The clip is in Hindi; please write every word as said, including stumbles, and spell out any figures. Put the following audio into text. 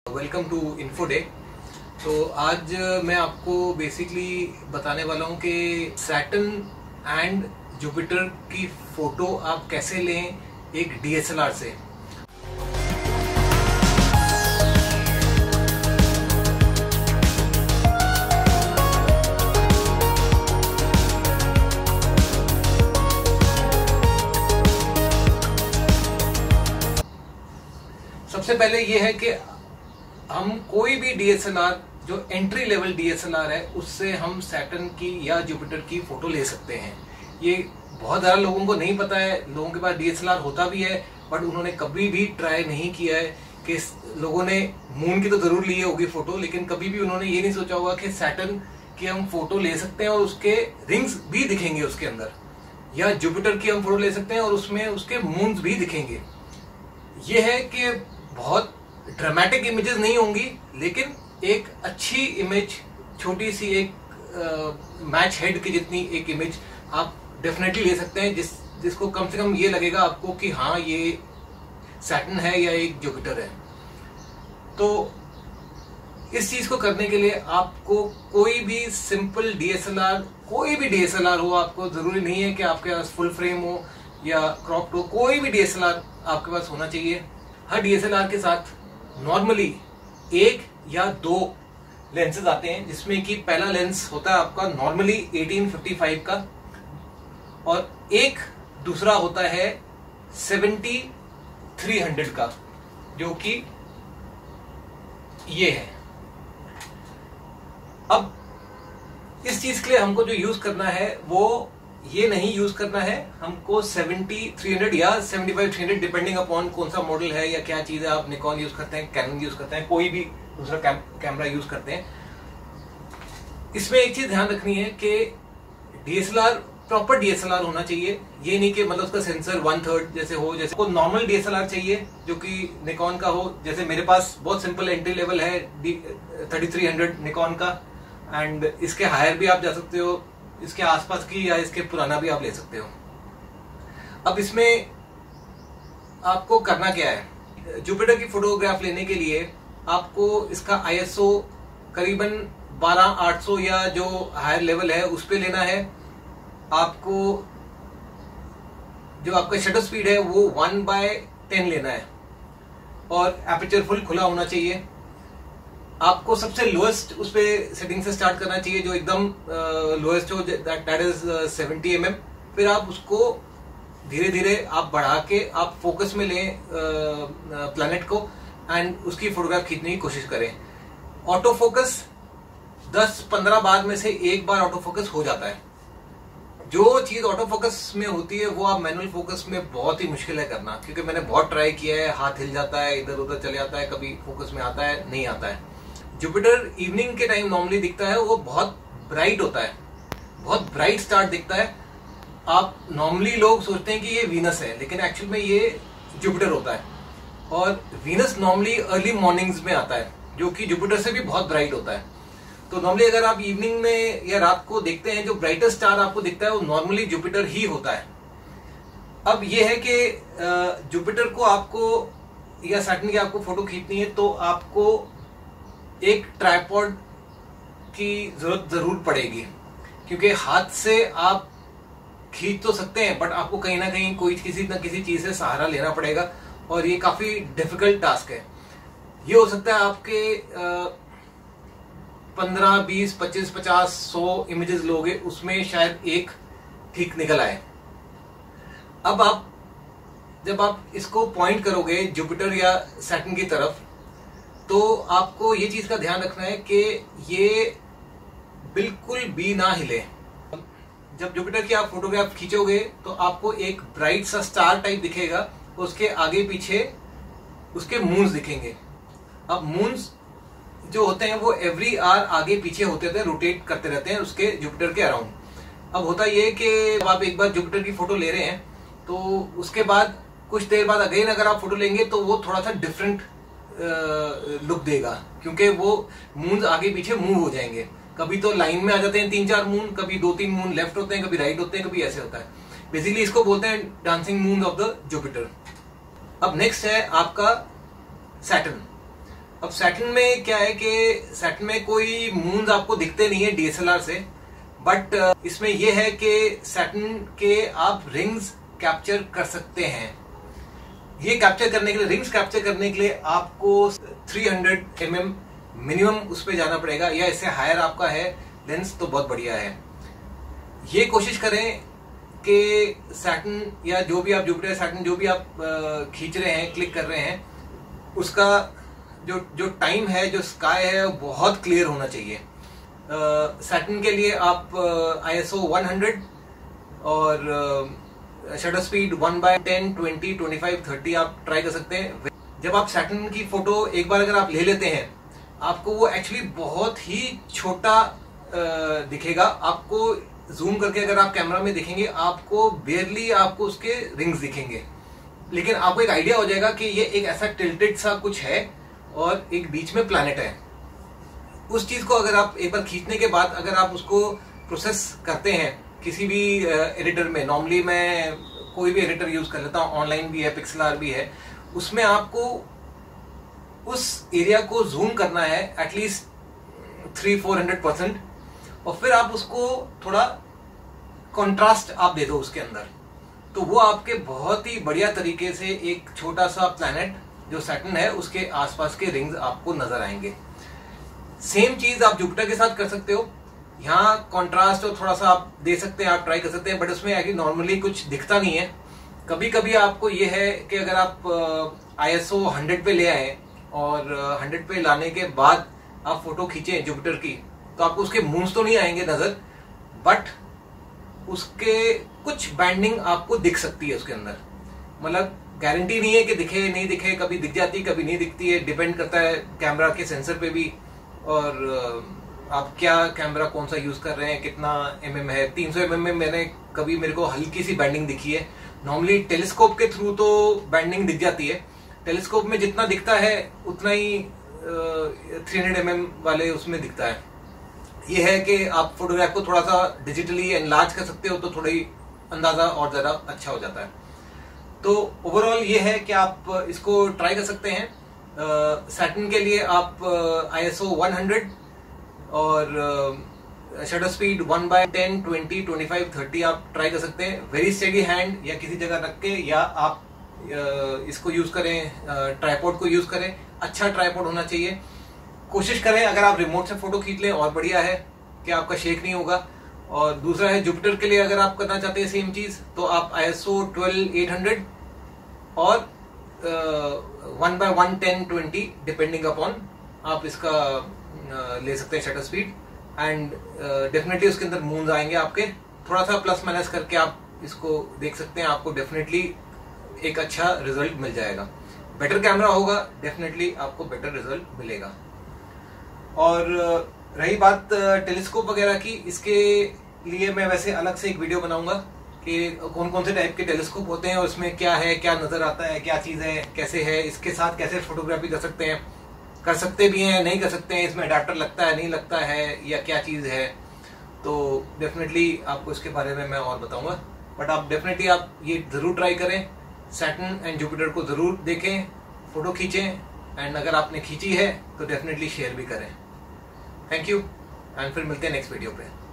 Welcome to info day. तो आज मैं आपको बेसिकली बताने वाला हूँ कि सैटर्न एंड जुपिटर की फोटो आप कैसे लें एक डी एस एल आर से। सबसे पहले ये है कि हम कोई भी डी एस एल आर जो entry level D S L R है उससे हम सैटर्न की या जुपिटर की फोटो ले सकते हैं। ये बहुत ज़्यादा लोगों को नहीं पता है। लोगों के पास डी एस एल आर होता भी है बट उन्होंने कभी भी ट्राई नहीं किया है कि लोगों ने मून की तो जरूर ली होगी फोटो, लेकिन कभी भी उन्होंने ये नहीं सोचा होगा कि सैटर्न की हम फोटो ले सकते हैं और उसके रिंग्स भी दिखेंगे उसके अंदर, या जुपिटर की हम फोटो ले सकते हैं और उसमें उसके मून्स भी दिखेंगे। ये है कि बहुत ड्रामेटिक इमेजेस नहीं होंगी, लेकिन एक अच्छी इमेज, छोटी सी एक मैच हेड की जितनी एक इमेज आप डेफिनेटली ले सकते हैं, जिस जिसको कम से कम ये लगेगा आपको कि हाँ ये सैटर्न है या एक जुपिटर है। तो इस चीज को करने के लिए आपको कोई भी simple D S L R, कोई भी डी एस एल आर हो, आपको जरूरी नहीं है कि आपके पास फुल फ्रेम हो या क्रॉप्ड हो, कोई भी डी एस एल आर आपके पास होना चाहिए। हर डी एस एल आर के साथ नॉर्मली एक या दो लेंसेज आते हैं, जिसमें कि पहला लेंस होता है आपका नॉर्मली एटीन फिफ्टी फाइव का और एक दूसरा होता है सेवेंटी थ्री हंड्रेड का, जो कि ये है। अब इस चीज के लिए हमको जो यूज करना है वो ये नहीं यूज करना है, हमको सेवेंटी थ्री हंड्रेड या seventy five three hundred depending upon कौन सा मॉडल है या क्या चीज है। आप निकॉन यूज करते हैं, कैनन यूज करते हैं, कोई भी दूसरा कैम, कैमरा यूज करते हैं। इसमें एक चीज ध्यान रखनी है कि D S L R proper D S L R होना चाहिए। ये नहीं कि मतलब उसका सेंसर वन थर्ड जैसे हो, जैसे को normal D S L R चाहिए जो कि निकॉन का हो। जैसे मेरे पास बहुत सिंपल एंट्री लेवल है थर्टी थ्री हंड्रेड निकॉन का, एंड इसके हायर भी आप जा सकते हो, इसके आसपास की या इसके पुराना भी आप ले सकते हो। अब इसमें आपको करना क्या है, जुपिटर की फोटोग्राफ लेने के लिए आपको इसका आई एस ओ करीबन बारह आठ सौ या जो हायर लेवल है उस पे लेना है। आपको जो आपका शटर स्पीड है वो वन बाय टेन लेना है और एपर्चर फुल खुला होना चाहिए। आपको सबसे लोएस्ट उस पे सेटिंग से स्टार्ट करना चाहिए, जो एकदम लोएस्ट हो, that is seventy M M. फिर आप उसको धीरे धीरे आप बढ़ा के आप फोकस में लें प्लैनेट को एंड उसकी फोटोग्राफ खींचने की कोशिश करें। ऑटो फोकस दस पंद्रह बार में से एक बार ऑटो फोकस हो जाता है। जो चीज ऑटो फोकस में होती है वो आप मैनुअल फोकस में बहुत ही मुश्किल है करना, क्योंकि मैंने बहुत ट्राई किया है, हाथ हिल जाता है, इधर उधर चले जाता है, कभी फोकस में आता है नहीं आता है। जुपिटर इवनिंग के टाइम नॉर्मली दिखता है, वो बहुत ब्राइट होता है, बहुत ब्राइट स्टार्ट दिखता है। आप नॉर्मली लोग सोचते हैं कि ये वीनस है, लेकिन एक्चुअल में ये जुपिटर होता है। और वीनस नॉर्मली अर्ली मॉर्निंग्स में आता है, जो कि जुपिटर से भी बहुत ब्राइट होता है। तो नॉर्मली अगर आप इवनिंग में या रात को देखते हैं, जो ब्राइटेस्ट स्टार आपको दिखता है वो नॉर्मली जुपिटर ही होता है। अब ये है कि जुपिटर को आपको या सैटर्न की आपको फोटो खींचनी है तो आपको एक ट्राइपॉड की जरूरत जरूर पड़ेगी, क्योंकि हाथ से आप खींच तो सकते हैं बट आपको कहीं ना कहीं कोई किसी ना किसी चीज से सहारा लेना पड़ेगा और ये काफी डिफिकल्ट टास्क है। ये हो सकता है आपके पंद्रह बीस पच्चीस पचास सौ इमेजेस लोगे, उसमें शायद एक ठीक निकल आए। अब आप जब आप इसको पॉइंट करोगे जुपिटर या सैटर्न की तरफ, तो आपको ये चीज का ध्यान रखना है कि ये बिल्कुल भी ना हिले। जब जुपिटर की आप फोटोग्राफ खींचोगे तो आपको एक ब्राइट सा स्टार टाइप दिखेगा, उसके आगे पीछे उसके मून्स दिखेंगे। अब मून्स जो होते हैं वो एवरी आवर आगे पीछे होते रहते हैं, रोटेट करते रहते हैं उसके जुपिटर के अराउंड। अब होता ये कि आप एक बार जुपिटर की फोटो ले रहे हैं तो उसके बाद कुछ देर बाद अगेन अगर आप फोटो लेंगे तो वो थोड़ा सा डिफरेंट लुक देगा, क्योंकि वो मून आगे पीछे मूव हो जाएंगे। कभी तो लाइन में आ जाते हैं तीन चार मून, कभी दो तीन मून लेफ्ट होते हैं, कभी राइट होते हैं, कभी ऐसे होता है। बेसिकली इसको बोलते हैं dancing moon of the Jupiter. अब नेक्स्ट है आपका सैटर्न। अब सैटर्न में क्या है कि सैटर्न में कोई मून्स आपको दिखते नहीं है डीएसएलआर से, बट इसमें यह है कि सैटर्न के आप रिंग्स कैप्चर कर सकते हैं। ये कैप्चर करने के लिए, रिंग्स कैप्चर करने के लिए आपको तीन सौ एम एम मिनिमम उस पर जाना पड़ेगा, या इससे हायर आपका है लेंस तो बहुत बढ़िया है। ये कोशिश करें कि सैटर्न या जो भी आप जुपिटर सैटर्न जो भी आप खींच रहे हैं, क्लिक कर रहे हैं, उसका जो जो टाइम है, जो स्काई है, वो बहुत क्लियर होना चाहिए। सैटर्न के लिए आप आईएसओ हंड्रेड और shutter speed one by ten, twenty, twenty five, thirty आप ट्राई कर सकते हैं। जब आप सैटर्न की फोटो एक बार अगर आप ले लेते हैं, आपको वो एक्चुअली बहुत ही छोटा दिखेगा। आपको जूम करके अगर आप कैमरा में देखेंगे, आपको बेयरली आपको उसके रिंग्स दिखेंगे, लेकिन आपको एक आइडिया हो जाएगा कि ये एक ऐसा टिल्टेड सा कुछ है और एक बीच में प्लैनेट है। उस चीज को अगर आप एक बार खींचने के बाद अगर आप उसको प्रोसेस करते हैं किसी भी एडिटर में, नॉर्मली मैं कोई भी एडिटर यूज कर लेता हूँ, ऑनलाइन भी है, पिक्सेलर भी है, उसमें आपको उस एरिया को जूम करना है at least three four hundred percent, और फिर आप उसको थोड़ा कंट्रास्ट आप दे दो उसके अंदर, तो वो आपके बहुत ही बढ़िया तरीके से एक छोटा सा प्लैनेट जो सैटर्न है उसके आसपास के रिंग्स आपको नजर आएंगे। सेम चीज आप जुपिटर के साथ कर सकते हो। यहाँ कॉन्ट्रास्ट और थोड़ा सा आप दे सकते हैं, आप ट्राई कर सकते हैं, बट उसमें एक्चुअली नॉर्मली कुछ दिखता नहीं है। कभी कभी आपको ये है कि अगर आप आईएसओ हंड्रेड पे ले आए और हंड्रेड पे लाने के बाद आप फोटो खींचे जुपिटर की, तो आपको उसके मूव्स तो नहीं आएंगे नजर, बट उसके कुछ बैंडिंग आपको दिख सकती है उसके अंदर। मतलब गारंटी नहीं है कि दिखे नहीं दिखे, कभी दिख जाती कभी नहीं दिखती है, डिपेंड करता है कैमरा के सेंसर पे भी, और आप क्या कैमरा कौन सा यूज कर रहे हैं, कितना एमएम है। तीन सौ एमएम में मैंने कभी मेरे को हल्की सी बैंडिंग दिखी है। नॉर्मली टेलीस्कोप के थ्रू तो बैंडिंग दिख जाती है, टेलीस्कोप में जितना दिखता है उतना ही थ्री हंड्रेड एमएम वाले उसमें दिखता है। ये है कि आप फोटोग्राफ को थोड़ा सा डिजिटली एनलार्ज कर सकते हो, तो थोड़ा ही अंदाजा और ज्यादा अच्छा हो जाता है। तो ओवरऑल ये है कि आप इसको ट्राई कर सकते हैं। सैटर्न के लिए आप आईएसओ हंड्रेड और shutter speed one by ten, twenty, twenty five, thirty आप ट्राई कर सकते हैं। वेरी स्टेडी हैंड या किसी जगह रख के, या आप इसको यूज करें, ट्राइपॉड को यूज करें। अच्छा ट्राइपॉड होना चाहिए। कोशिश करें अगर आप रिमोट से फोटो खींच लें और बढ़िया है कि आपका शेक नहीं होगा। और दूसरा है जुपिटर के लिए अगर आप करना चाहते हैं सेम चीज, तो आप आईएसओ ट्वेल्व एट हंड्रेड और one by one ten twenty depending upon आप इसका uh, ले सकते हैं शटर स्पीड, एंड डेफिनेटली उसके अंदर मून्स आएंगे आपके। थोड़ा सा प्लस माइनस करके आप इसको देख सकते हैं, आपको डेफिनेटली एक अच्छा रिजल्ट मिल जाएगा। बेटर कैमरा होगा, डेफिनेटली आपको बेटर रिजल्ट मिलेगा। और रही बात टेलीस्कोप वगैरह की, इसके लिए मैं वैसे अलग से एक वीडियो बनाऊंगा कि कौन कौन से टाइप के टेलीस्कोप होते हैं और उसमें क्या है, क्या नजर आता है, क्या चीज है, कैसे है, इसके साथ कैसे फोटोग्राफी कर सकते हैं, कर सकते भी हैं, नहीं कर सकते हैं, इसमें अडाप्टर लगता है नहीं लगता है, या क्या चीज है। तो डेफिनेटली आपको इसके बारे में मैं और बताऊंगा, बट आप डेफिनेटली आप ये जरूर ट्राई करें। सैटर्न एंड जुपिटर को जरूर देखें, फोटो खींचें, एंड अगर आपने खींची है तो डेफिनेटली शेयर भी करें। थैंक यू, एंड फिर मिलते हैं नेक्स्ट वीडियो पे।